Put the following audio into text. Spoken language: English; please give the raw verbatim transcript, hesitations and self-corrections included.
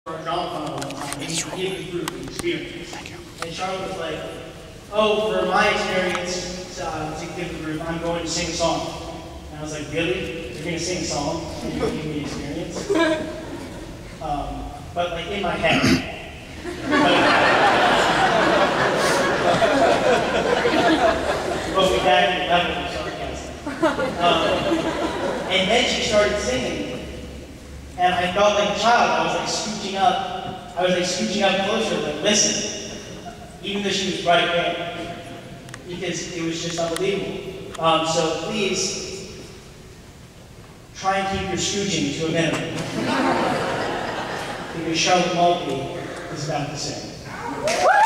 our drama final one time, and he gave me through the experience. And Charlotte was like, oh, for my experience uh, to give the group, I'm going to sing a song. And I was like, really? You're going to sing a song and you're giving me experience? um, but like in my head. But we had a level of sarcasm. Um, and then she started singing. And I felt like a child. I was like scooching up. I was like scooching up closer, like listen. Even though she was right there. Because it was just unbelievable. Um, so please, try and keep your scooching to a minimum. Because Charlotte Maltby is about to sing.